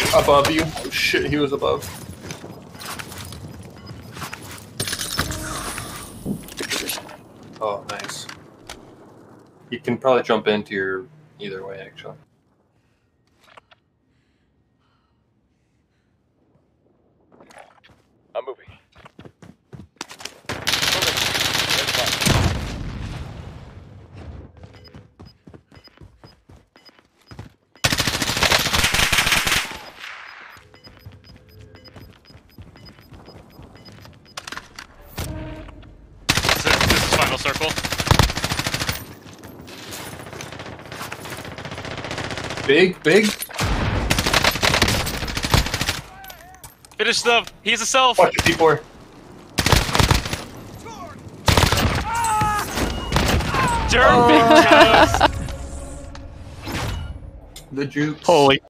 Above you. Oh shit, he was above. Oh, nice. You can probably jump into your either way, actually. I'm moving. This is final circle. Big. Finish them. He's a self. Watch your P4. Derp. The jukes. Holy